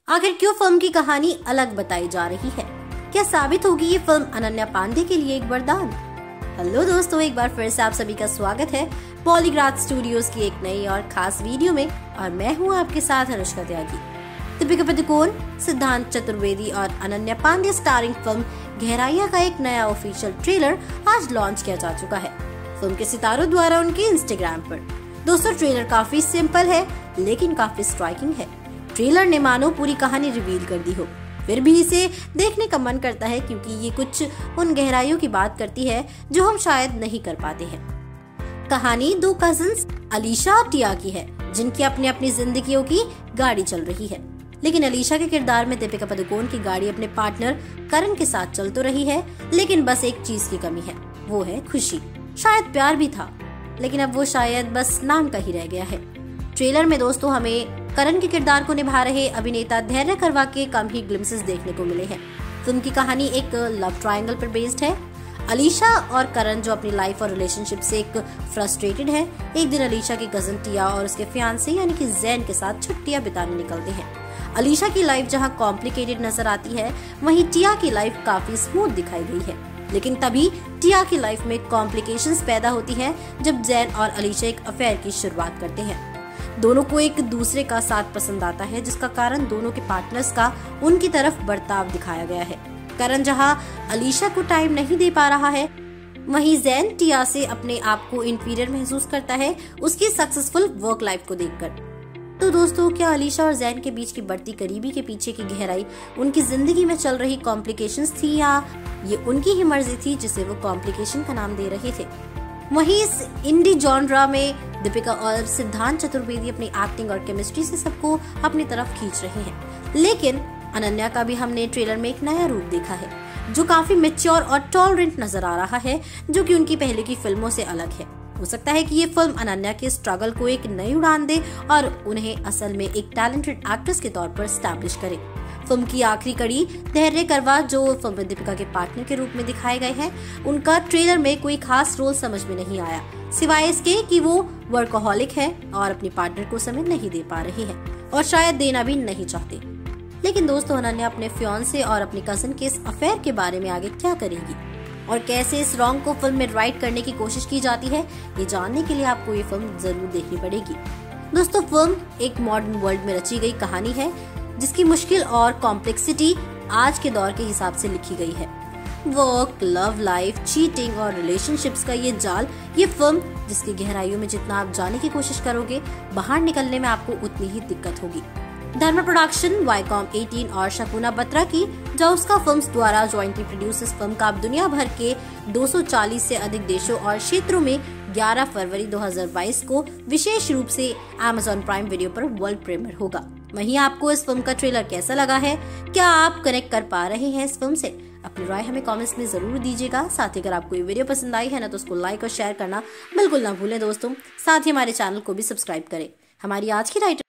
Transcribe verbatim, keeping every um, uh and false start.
आखिर क्यों फिल्म की कहानी अलग बताई जा रही है? क्या साबित होगी ये फिल्म अनन्या पांडे के लिए एक वरदान? हेलो दोस्तों, एक बार फिर से आप सभी का स्वागत है पॉलीग्राफ स्टूडियोज की एक नई और खास वीडियो में, और मैं हूँ आपके साथ अनुष्का त्यागी। दीपिका पादुकोण, सिद्धांत चतुर्वेदी और अनन्या पांडे स्टारिंग फिल्म गहराइयां का एक नया ऑफिशियल ट्रेलर आज लॉन्च किया जा चुका है फिल्म के सितारों द्वारा उनके इंस्टाग्राम पर। दोस्तों, ट्रेलर काफी सिंपल है लेकिन काफी स्ट्राइकिंग है। ट्रेलर ने मानो पूरी कहानी रिवील कर दी हो, फिर भी इसे देखने का मन करता है क्योंकि ये कुछ उन गहराइयों की बात करती है जो हम शायद नहीं कर पाते हैं। कहानी दो कजिन्स अलीशा और टिया की है, जिनकी अपनी अपनी जिंदगियों की गाड़ी चल रही है। लेकिन अलीशा के किरदार में दीपिका पादुकोण की गाड़ी अपने पार्टनर करण के साथ चल तो रही है, लेकिन बस एक चीज की कमी है, वो है खुशी। शायद प्यार भी था, लेकिन अब वो शायद बस नाम का ही रह गया है। ट्रेलर में दोस्तों हमें करण के किरदार को निभा रहे अभिनेता धैर्य करवा के कम ही ग्लिम्सेस देखने को मिले हैं। फिल्म की कहानी एक लव ट्रायंगल पर बेस्ड है। अलीशा और करण, जो अपनी लाइफ और रिलेशनशिप से एक फ्रस्ट्रेटेड है, एक दिन अलीशा की कजन टिया और उसके फियांसे यानी कि जैन के साथ छुट्टियां बिताने निकलते हैं। अलीशा की लाइफ जहां कॉम्प्लिकेटेड नजर आती है, वहीं टिया की लाइफ काफी स्मूथ दिखाई गई है। लेकिन तभी टिया की लाइफ में कॉम्प्लिकेशंस पैदा होती है जब जैन और अलीशा एक अफेयर की शुरुआत करते हैं। दोनों को एक दूसरे का साथ पसंद आता है, जिसका कारण दोनों के पार्टनर्स का उनकी तरफ बर्ताव दिखाया गया है। करण जहां अलीशा को टाइम नहीं दे पा रहा है, वहीं जैन टिया से अपने आप को इंफीरियर महसूस करता है उसकी सक्सेसफुल वर्क लाइफ को देखकर। तो दोस्तों, क्या अलीशा और जैन के बीच की बढ़ती करीबी के पीछे की गहराई उनकी जिंदगी में चल रही कॉम्प्लिकेशंस थी, या ये उनकी ही मर्जी थी जिसे वो कॉम्प्लिकेशन का नाम दे रहे थे? वहीं इस इंडी जॉनरा में दीपिका और सिद्धांत चतुर्वेदी अपनी एक्टिंग और केमिस्ट्री से सबको अपनी तरफ खींच रहे हैं। लेकिन अनन्या का भी हमने ट्रेलर में एक नया रूप देखा है, जो काफी मैच्योर और टॉलरेंट नजर आ रहा है, जो कि उनकी पहले की फिल्मों से अलग है। हो सकता है कि ये फिल्म अनन्या के स्ट्रगल को एक नई उड़ान दे और उन्हें असल में एक टैलेंटेड एक्ट्रेस के तौर पर एस्टैब्लिश करे। फिल्म की आखिरी कड़ी धैर्य करवा, जो फिल्म में दीपिका के पार्टनर के रूप में दिखाए गए हैं, उनका ट्रेलर में कोई खास रोल समझ में नहीं आया, सिवाय इसके कि वो वर्कहोलिक है और अपने पार्टनर को समय नहीं दे पा रही है, और शायद देना भी नहीं चाहते। लेकिन दोस्तों, अनन्या अपने फियांसे और अपनी कजिन के इस अफेयर के बारे में आगे क्या करेगी और कैसे इस रॉन्ग को फिल्म में राइट करने की कोशिश की जाती है, ये जानने के लिए आपको ये फिल्म जरूर देखनी पड़ेगी। दोस्तों, फिल्म एक मॉडर्न वर्ल्ड में रची गई कहानी है, जिसकी मुश्किल और कॉम्प्लेक्सिटी आज के दौर के हिसाब से लिखी गई है। वर्क, लव लाइफ, चीटिंग और रिलेशनशिप्स का ये जाल, ये फिल्म जिसकी गहराइयों में जितना आप जाने की कोशिश करोगे, बाहर निकलने में आपको उतनी ही दिक्कत होगी। धर्मा प्रोडक्शन, वाईकॉम अठारह और शकुना बत्रा की जाउस्का फिल्म्स द्वारा जॉइंटली प्रोड्यूस इस फिल्म का अब दुनिया भर के दो सौ चालीस से अधिक देशों और क्षेत्रों में ग्यारह फरवरी दो हज़ार बाईस को विशेष रूप से अमेज़न प्राइम वीडियो पर वर्ल्ड प्रीमियर होगा। वहीं आपको इस फिल्म का ट्रेलर कैसा लगा है? क्या आप कनेक्ट कर पा रहे हैं इस फिल्म से? अपनी राय हमें कमेंट्स में जरूर दीजिएगा। साथ ही अगर आपको ये वीडियो पसंद आई है ना, तो उसको लाइक और शेयर करना बिल्कुल ना भूलें दोस्तों। साथ ही हमारे चैनल को भी सब्सक्राइब करें। हमारी आज की राइटर